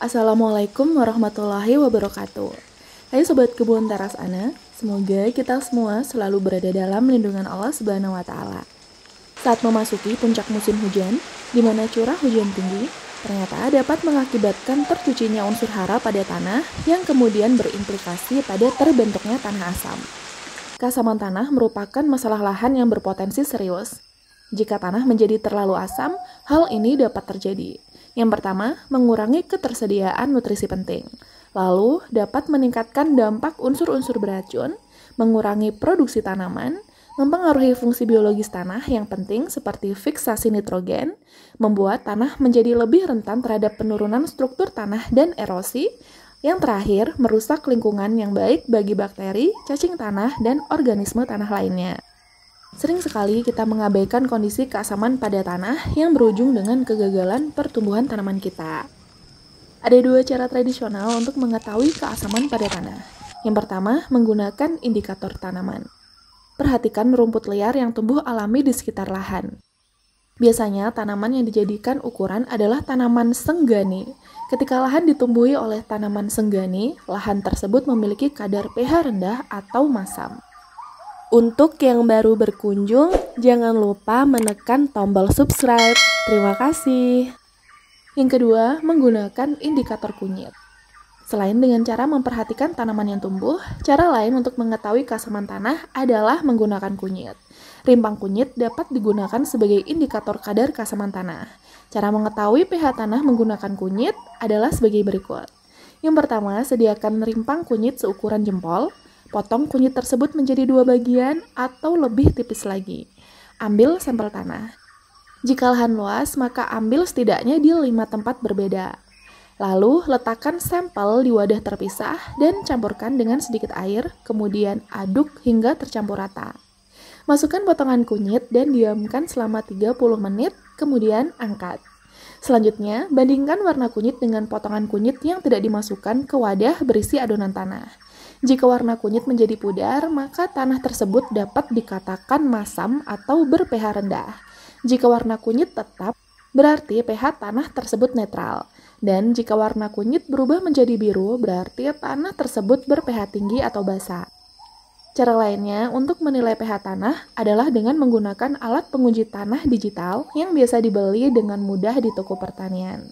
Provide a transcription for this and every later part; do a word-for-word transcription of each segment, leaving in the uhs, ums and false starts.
Assalamualaikum warahmatullahi wabarakatuh. Hai Sobat Kebun Teras Ana, semoga kita semua selalu berada dalam lindungan Allah Subhanahu wa Ta'ala. Saat memasuki puncak musim hujan, di mana curah hujan tinggi, ternyata dapat mengakibatkan tercucinya unsur hara pada tanah yang kemudian berimplikasi pada terbentuknya tanah asam. Keasaman tanah merupakan masalah lahan yang berpotensi serius. Jika tanah menjadi terlalu asam, hal ini dapat terjadi. Yang pertama, mengurangi ketersediaan nutrisi penting. Lalu, dapat meningkatkan dampak unsur-unsur beracun, mengurangi produksi tanaman, mempengaruhi fungsi biologis tanah yang penting seperti fiksasi nitrogen, membuat tanah menjadi lebih rentan terhadap penurunan struktur tanah dan erosi, yang terakhir, merusak lingkungan yang baik bagi bakteri, cacing tanah, dan organisme tanah lainnya. Sering sekali kita mengabaikan kondisi keasaman pada tanah yang berujung dengan kegagalan pertumbuhan tanaman kita. Ada dua cara tradisional untuk mengetahui keasaman pada tanah. Yang pertama, menggunakan indikator tanaman. Perhatikan rumput liar yang tumbuh alami di sekitar lahan. Biasanya, tanaman yang dijadikan ukuran adalah tanaman senggani. Ketika lahan ditumbuhi oleh tanaman senggani, lahan tersebut memiliki kadar pH rendah atau masam. Untuk yang baru berkunjung, jangan lupa menekan tombol subscribe. Terima kasih. Yang kedua, menggunakan indikator kunyit. Selain dengan cara memperhatikan tanaman yang tumbuh, cara lain untuk mengetahui keasaman tanah adalah menggunakan kunyit. Rimpang kunyit dapat digunakan sebagai indikator kadar keasaman tanah. Cara mengetahui pH tanah menggunakan kunyit adalah sebagai berikut. Yang pertama, sediakan rimpang kunyit seukuran jempol. Potong kunyit tersebut menjadi dua bagian atau lebih tipis lagi. Ambil sampel tanah. Jika lahan luas, maka ambil setidaknya di lima tempat berbeda. Lalu, letakkan sampel di wadah terpisah dan campurkan dengan sedikit air, kemudian aduk hingga tercampur rata. Masukkan potongan kunyit dan diamkan selama tiga puluh menit, kemudian angkat. Selanjutnya, bandingkan warna kunyit dengan potongan kunyit yang tidak dimasukkan ke wadah berisi adonan tanah. Jika warna kunyit menjadi pudar, maka tanah tersebut dapat dikatakan masam atau ber-pH rendah. Jika warna kunyit tetap, berarti pH tanah tersebut netral. Dan jika warna kunyit berubah menjadi biru, berarti tanah tersebut ber-pH tinggi atau basah. Cara lainnya untuk menilai pH tanah adalah dengan menggunakan alat penguji tanah digital yang biasa dibeli dengan mudah di toko pertanian.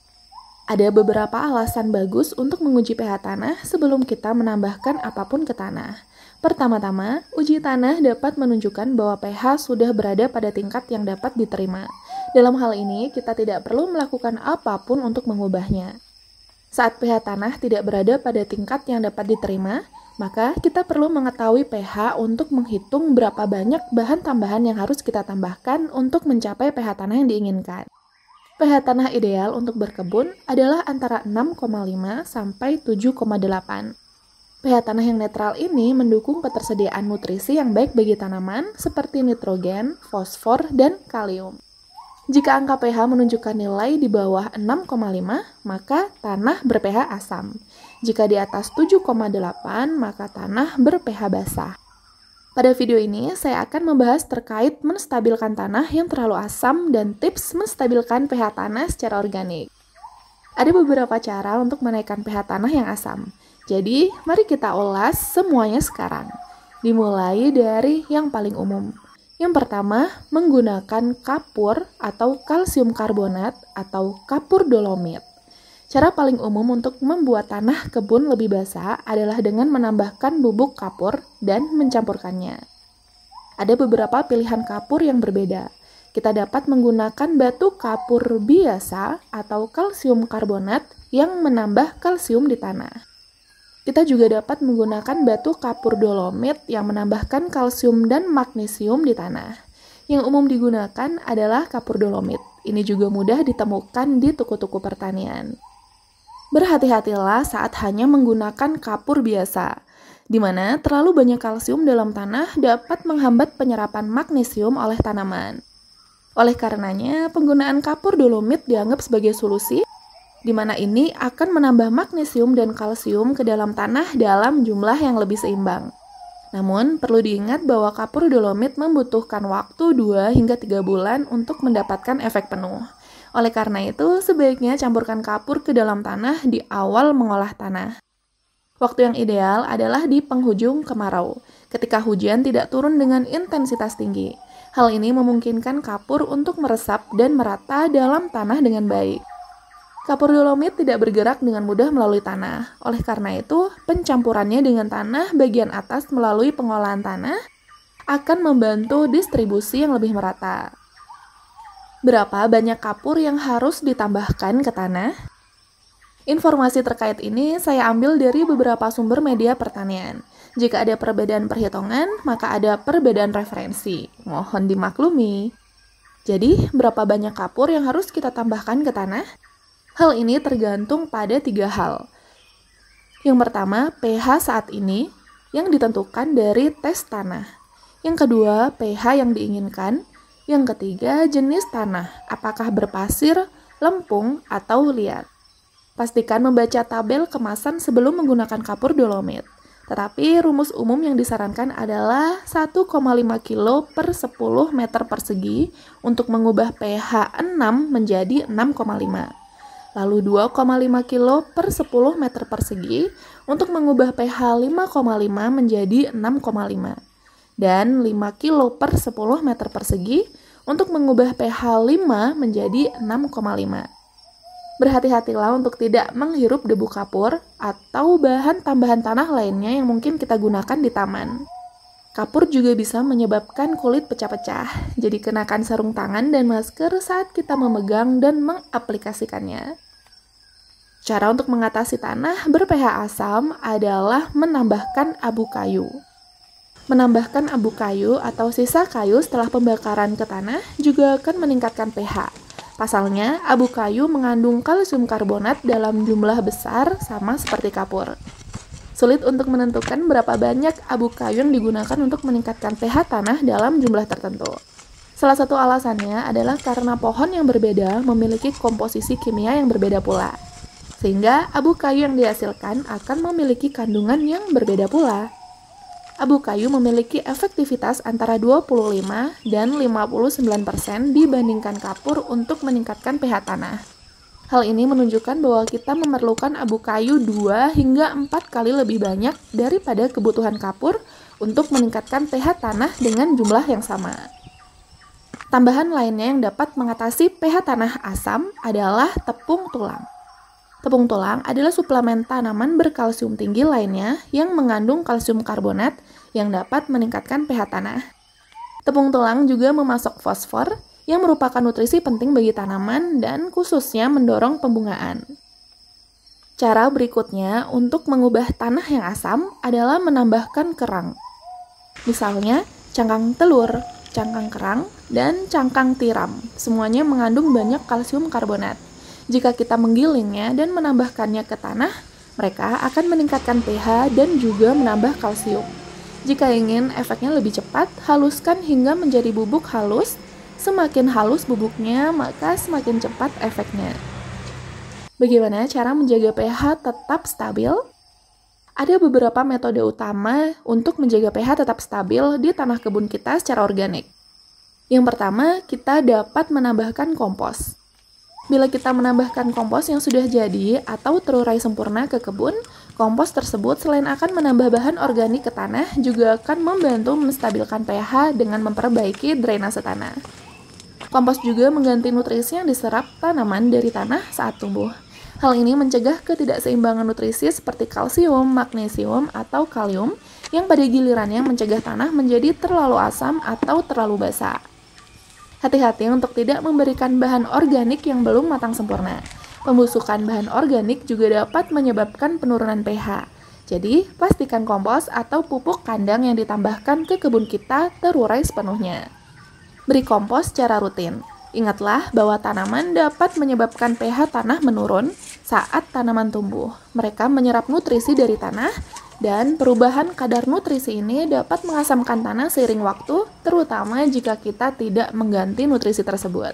Ada beberapa alasan bagus untuk menguji pH tanah sebelum kita menambahkan apapun ke tanah. Pertama-tama, uji tanah dapat menunjukkan bahwa pH sudah berada pada tingkat yang dapat diterima. Dalam hal ini, kita tidak perlu melakukan apapun untuk mengubahnya. Saat pH tanah tidak berada pada tingkat yang dapat diterima, maka kita perlu mengetahui pH untuk menghitung berapa banyak bahan tambahan yang harus kita tambahkan untuk mencapai pH tanah yang diinginkan. pH tanah ideal untuk berkebun adalah antara enam koma lima sampai tujuh koma delapan. pH tanah yang netral ini mendukung ketersediaan nutrisi yang baik bagi tanaman seperti nitrogen, fosfor, dan kalium. Jika angka pH menunjukkan nilai di bawah enam koma lima, maka tanah ber-pH asam. Jika di atas tujuh koma delapan, maka tanah ber-pH basah. Pada video ini, saya akan membahas terkait menstabilkan tanah yang terlalu asam dan tips menstabilkan pH tanah secara organik. Ada beberapa cara untuk menaikkan pH tanah yang asam. Jadi, mari kita ulas semuanya sekarang. Dimulai dari yang paling umum. Yang pertama, menggunakan kapur atau kalsium karbonat atau kapur dolomit. Cara paling umum untuk membuat tanah kebun lebih basah adalah dengan menambahkan bubuk kapur dan mencampurkannya. Ada beberapa pilihan kapur yang berbeda. Kita dapat menggunakan batu kapur biasa atau kalsium karbonat yang menambah kalsium di tanah. Kita juga dapat menggunakan batu kapur dolomit yang menambahkan kalsium dan magnesium di tanah. Yang umum digunakan adalah kapur dolomit. Ini juga mudah ditemukan di toko-toko pertanian. Berhati-hatilah saat hanya menggunakan kapur biasa, di mana terlalu banyak kalsium dalam tanah dapat menghambat penyerapan magnesium oleh tanaman. Oleh karenanya, penggunaan kapur dolomit dianggap sebagai solusi, di mana ini akan menambah magnesium dan kalsium ke dalam tanah dalam jumlah yang lebih seimbang. Namun, perlu diingat bahwa kapur dolomit membutuhkan waktu dua hingga tiga bulan untuk mendapatkan efek penuh. Oleh karena itu, sebaiknya campurkan kapur ke dalam tanah di awal mengolah tanah. Waktu yang ideal adalah di penghujung kemarau, ketika hujan tidak turun dengan intensitas tinggi. Hal ini memungkinkan kapur untuk meresap dan merata dalam tanah dengan baik. Kapur dolomit tidak bergerak dengan mudah melalui tanah. Oleh karena itu, pencampurannya dengan tanah bagian atas melalui pengolahan tanah akan membantu distribusi yang lebih merata. Berapa banyak kapur yang harus ditambahkan ke tanah? Informasi terkait ini saya ambil dari beberapa sumber media pertanian. Jika ada perbedaan perhitungan, maka ada perbedaan referensi. Mohon dimaklumi. Jadi, berapa banyak kapur yang harus kita tambahkan ke tanah? Hal ini tergantung pada tiga hal. Yang pertama, pH saat ini yang ditentukan dari tes tanah. Yang kedua, pH yang diinginkan. Yang ketiga, jenis tanah, apakah berpasir, lempung, atau liat. Pastikan membaca tabel kemasan sebelum menggunakan kapur dolomit. Tetapi rumus umum yang disarankan adalah satu koma lima kilo per sepuluh meter persegi untuk mengubah pH enam menjadi enam koma lima. Lalu dua koma lima kilo per sepuluh meter persegi untuk mengubah pH lima koma lima menjadi enam koma lima. Dan lima kilo per sepuluh meter persegi untuk mengubah pH lima menjadi enam koma lima. Berhati-hatilah untuk tidak menghirup debu kapur atau bahan tambahan tanah lainnya yang mungkin kita gunakan di taman. Kapur juga bisa menyebabkan kulit pecah-pecah, jadi kenakan sarung tangan dan masker saat kita memegang dan mengaplikasikannya. Cara untuk mengatasi tanah ber-pH asam adalah menambahkan abu kayu. Menambahkan abu kayu atau sisa kayu setelah pembakaran ke tanah juga akan meningkatkan pH. Pasalnya, abu kayu mengandung kalsium karbonat dalam jumlah besar sama seperti kapur. Sulit untuk menentukan berapa banyak abu kayu yang digunakan untuk meningkatkan pH tanah dalam jumlah tertentu. Salah satu alasannya adalah karena pohon yang berbeda memiliki komposisi kimia yang berbeda pula. Sehingga abu kayu yang dihasilkan akan memiliki kandungan yang berbeda pula. Abu kayu memiliki efektivitas antara dua puluh lima dan lima puluh sembilan persen dibandingkan kapur untuk meningkatkan pH tanah. Hal ini menunjukkan bahwa kita memerlukan abu kayu dua hingga empat kali lebih banyak daripada kebutuhan kapur untuk meningkatkan pH tanah dengan jumlah yang sama. Tambahan lainnya yang dapat mengatasi pH tanah asam adalah tepung tulang. Tepung tulang adalah suplemen tanaman berkalsium tinggi lainnya yang mengandung kalsium karbonat yang dapat meningkatkan pH tanah. Tepung tulang juga memasok fosfor yang merupakan nutrisi penting bagi tanaman dan khususnya mendorong pembungaan. Cara berikutnya untuk mengubah tanah yang asam adalah menambahkan kerang. Misalnya, cangkang telur, cangkang kerang, dan cangkang tiram. Semuanya mengandung banyak kalsium karbonat. Jika kita menggilingnya dan menambahkannya ke tanah, mereka akan meningkatkan pH dan juga menambah kalsium. Jika ingin efeknya lebih cepat, haluskan hingga menjadi bubuk halus. Semakin halus bubuknya, maka semakin cepat efeknya. Bagaimana cara menjaga pH tetap stabil? Ada beberapa metode utama untuk menjaga pH tetap stabil di tanah kebun kita secara organik. Yang pertama, kita dapat menambahkan kompos. Bila kita menambahkan kompos yang sudah jadi atau terurai sempurna ke kebun, kompos tersebut selain akan menambah bahan organik ke tanah, juga akan membantu menstabilkan pH dengan memperbaiki drainase tanah. Kompos juga mengganti nutrisi yang diserap tanaman dari tanah saat tumbuh. Hal ini mencegah ketidakseimbangan nutrisi seperti kalsium, magnesium, atau kalium yang pada gilirannya mencegah tanah menjadi terlalu asam atau terlalu basah. Hati-hati untuk tidak memberikan bahan organik yang belum matang sempurna. Pembusukan bahan organik juga dapat menyebabkan penurunan pH. Jadi, pastikan kompos atau pupuk kandang yang ditambahkan ke kebun kita terurai sepenuhnya. Beri kompos secara rutin. Ingatlah bahwa tanaman dapat menyebabkan pH tanah menurun saat tanaman tumbuh. Mereka menyerap nutrisi dari tanah, dan perubahan kadar nutrisi ini dapat mengasamkan tanah seiring waktu, terutama jika kita tidak mengganti nutrisi tersebut.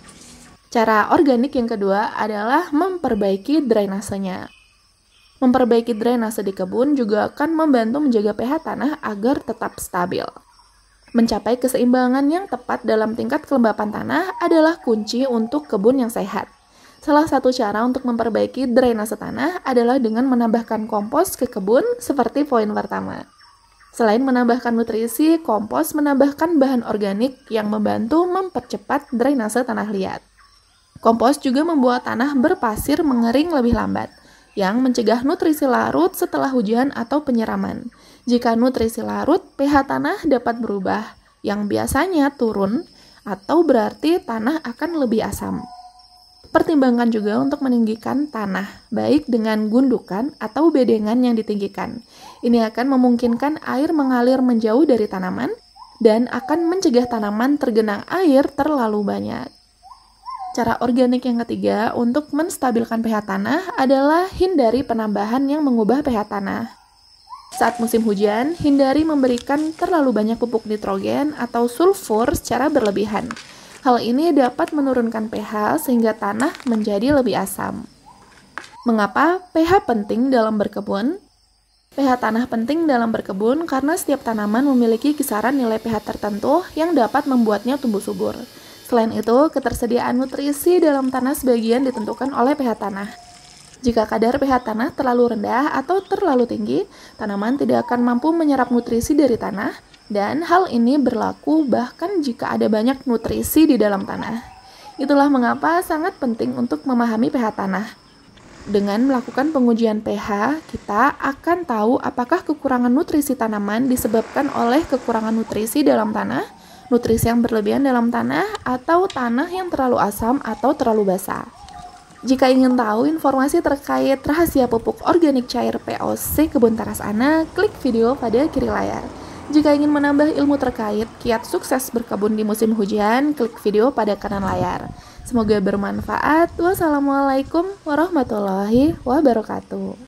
Cara organik yang kedua adalah memperbaiki drainasenya. Memperbaiki drainase di kebun juga akan membantu menjaga pH tanah agar tetap stabil. Mencapai keseimbangan yang tepat dalam tingkat kelembapan tanah adalah kunci untuk kebun yang sehat. Salah satu cara untuk memperbaiki drainase tanah adalah dengan menambahkan kompos ke kebun seperti poin pertama. Selain menambahkan nutrisi, kompos menambahkan bahan organik yang membantu mempercepat drainase tanah liat. Kompos juga membuat tanah berpasir mengering lebih lambat, yang mencegah nutrisi larut setelah hujan atau penyiraman. Jika nutrisi larut, pH tanah dapat berubah, yang biasanya turun atau berarti tanah akan lebih asam. Pertimbangkan juga untuk meninggikan tanah, baik dengan gundukan atau bedengan yang ditinggikan. Ini akan memungkinkan air mengalir menjauh dari tanaman dan akan mencegah tanaman tergenang air terlalu banyak. Cara organik yang ketiga untuk menstabilkan pH tanah adalah hindari penambahan yang mengubah pH tanah. Saat musim hujan, hindari memberikan terlalu banyak pupuk nitrogen atau sulfur secara berlebihan. Hal ini dapat menurunkan pH sehingga tanah menjadi lebih asam. Mengapa pH penting dalam berkebun? pH tanah penting dalam berkebun karena setiap tanaman memiliki kisaran nilai pH tertentu yang dapat membuatnya tumbuh subur. Selain itu, ketersediaan nutrisi dalam tanah sebagian ditentukan oleh pH tanah. Jika kadar pH tanah terlalu rendah atau terlalu tinggi, tanaman tidak akan mampu menyerap nutrisi dari tanah, dan hal ini berlaku bahkan jika ada banyak nutrisi di dalam tanah. Itulah mengapa sangat penting untuk memahami pH tanah. Dengan melakukan pengujian pH, kita akan tahu apakah kekurangan nutrisi tanaman disebabkan oleh kekurangan nutrisi dalam tanah, nutrisi yang berlebihan dalam tanah, atau tanah yang terlalu asam atau terlalu basah. Jika ingin tahu informasi terkait rahasia pupuk organik cair P O C Kebun Teras Ana, klik video pada kiri layar. Jika ingin menambah ilmu terkait kiat sukses berkebun di musim hujan, klik video pada kanan layar. Semoga bermanfaat. Wassalamualaikum warahmatullahi wabarakatuh.